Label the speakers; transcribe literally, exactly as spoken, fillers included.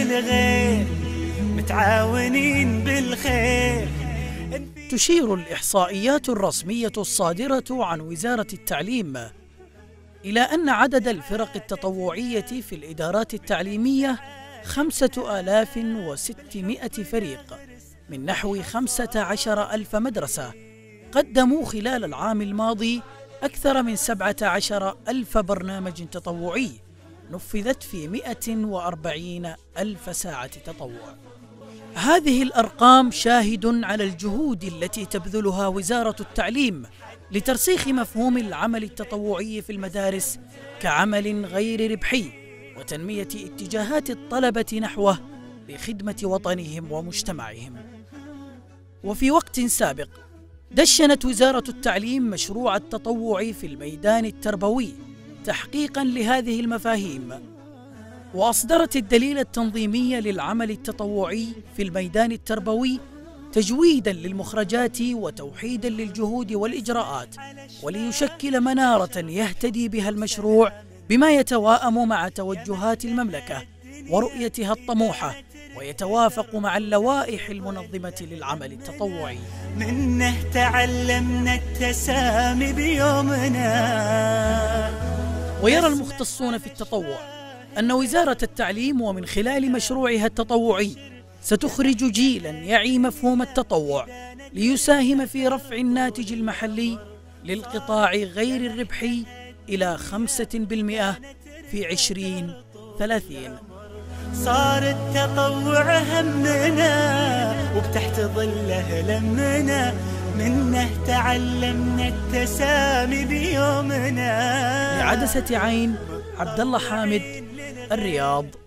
Speaker 1: للغير متعاونين بالخير.
Speaker 2: تشير الإحصائيات الرسمية الصادرة عن وزارة التعليم إلى أن عدد الفرق التطوعية في الإدارات التعليمية خمسة آلاف وستمائة فريق من نحو خمسة عشر ألف مدرسة، قدموا خلال العام الماضي أكثر من سبعة عشر ألف برنامج تطوعي نفذت في مئة وأربعين ألف ساعة تطوع. هذه الأرقام شاهد على الجهود التي تبذلها وزارة التعليم لترسيخ مفهوم العمل التطوعي في المدارس كعمل غير ربحي وتنمية اتجاهات الطلبة نحوه لخدمة وطنهم ومجتمعهم. وفي وقت سابق دشنت وزارة التعليم مشروع التطوع في الميدان التربوي تحقيقاً لهذه المفاهيم، وأصدرت الدليل التنظيمي للعمل التطوعي في الميدان التربوي تجويداً للمخرجات وتوحيداً للجهود والإجراءات، وليشكل منارة يهتدي بها المشروع بما يتواءم مع توجهات المملكة ورؤيتها الطموحة ويتوافق مع اللوائح المنظمة للعمل التطوعي.
Speaker 1: منه تعلمنا التسامي بيومنا.
Speaker 2: ويرى المختصون في التطوع أن وزارة التعليم ومن خلال مشروعها التطوعي ستخرج جيلا يعي مفهوم التطوع ليساهم في رفع الناتج المحلي للقطاع غير الربحي إلى خمسة بالمئة في عشرين ثلاثين.
Speaker 1: صار التطوع همنا وبتحت ظله لمنا، منه تعلمنا التسامي بيومنا.
Speaker 2: لعدسة عين، عبد الله حامد، الرياض.